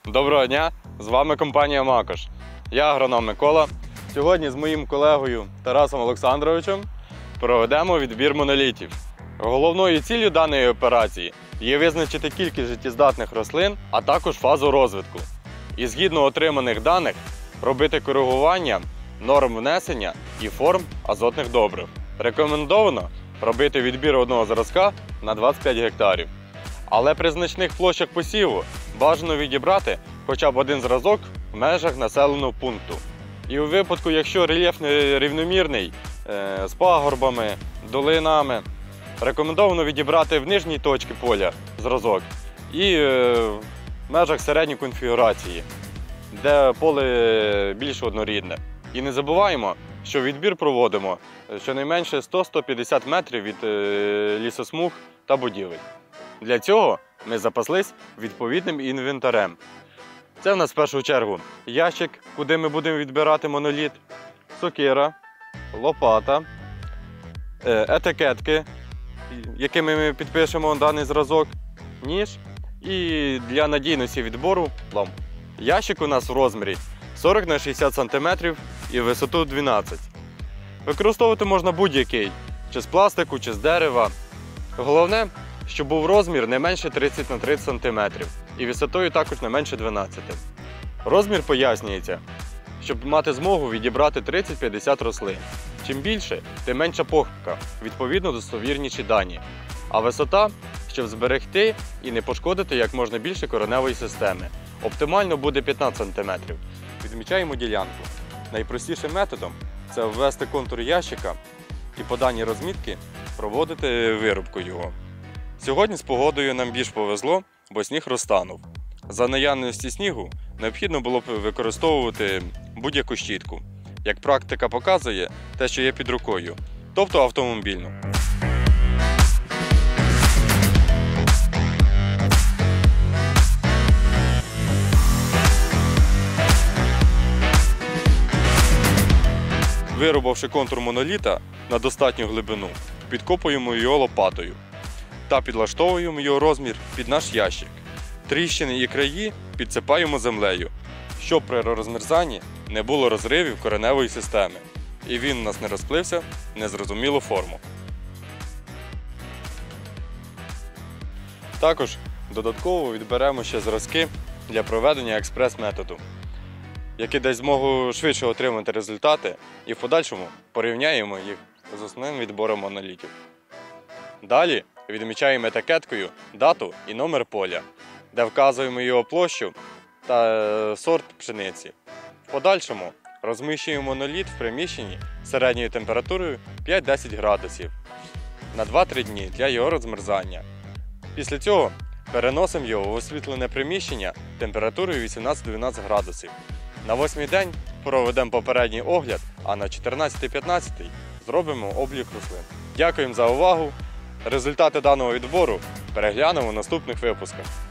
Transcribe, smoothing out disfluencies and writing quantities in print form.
Доброго дня! З вами компанія Макош. Я агроном Микола. Сьогодні з моїм колегою Тарасом Олександровичем проведемо відбір монолітів. Головною ціллю даної операції є визначити кількість життєздатних рослин, а також фазу розвитку. І згідно отриманих даних робити коригування норм внесення і форм азотних добрив. Рекомендовано робити відбір одного зразка на 25 гектарів. Але при значних площах посіву бажано відібрати хоча б один зразок в межах населеного пункту. І у випадку, якщо рельєф рівномірний, з пагорбами, долинами, рекомендовано відібрати в нижній точці поля зразок і в межах середньої конфігурації, де поле більш однорідне. І не забуваємо, що відбір проводимо щонайменше 100-150 метрів від лісосмуг та будівель. Для цього ми запаслись відповідним інвентарем. Це в нас в першу чергу ящик, куди ми будемо відбирати моноліт, сокира, лопата, етикетки, якими ми підпишемо даний зразок, ніж і для надійності відбору пломб. Ящик у нас в розмірі 40х60 см і висоту 12 см. Використовувати можна будь-який, чи з пластику, чи з дерева. Головне, щоб був розмір не менше 30х30 см і висотою також не менше 12 см. Розмір пояснюється, щоб мати змогу відібрати 30-50 рослин. Чим більше, тим менша похибка, відповідно достовірніші дані. А висота, щоб зберегти і не пошкодити як можна більше кореневої системи. Оптимально буде 15 см. Відмічаємо ділянку. Найпростішим методом це ввести контур ящика і по даній розмітці проводити вирубку його. Сьогодні з погодою нам більш повезло, бо сніг розтанув. За наявності снігу необхідно було б використовувати будь-яку щітку. Як практика показує, те, що є під рукою, тобто автомобільну. Вирубавши контур моноліта на достатню глибину, підкопуємо його лопатою та підлаштовуємо його розмір під наш ящик. Тріщини і краї підсипаємо землею, щоб при розмерзанні не було розривів кореневої системи і він у нас не розплився в незрозумілу форму. Також додатково відберемо ще зразки для проведення експрес-методу, який дасть змогу швидше отримати результати і в подальшому порівняємо їх з основним відбором монолітів. Далі відмічаємо етикеткою дату і номер поля, де вказуємо його площу та сорт пшениці. В подальшому розміщуємо моноліт в приміщенні середньою температурою 5-10 градусів на 2-3 дні для його розмерзання. Після цього переносимо його в освітлене приміщення температурою 18-12 градусів. На 8-й день проведемо попередній огляд, а на 14-15 зробимо облік рослин. Дякуємо за увагу! Результати даного відбору переглянемо в наступних випусках.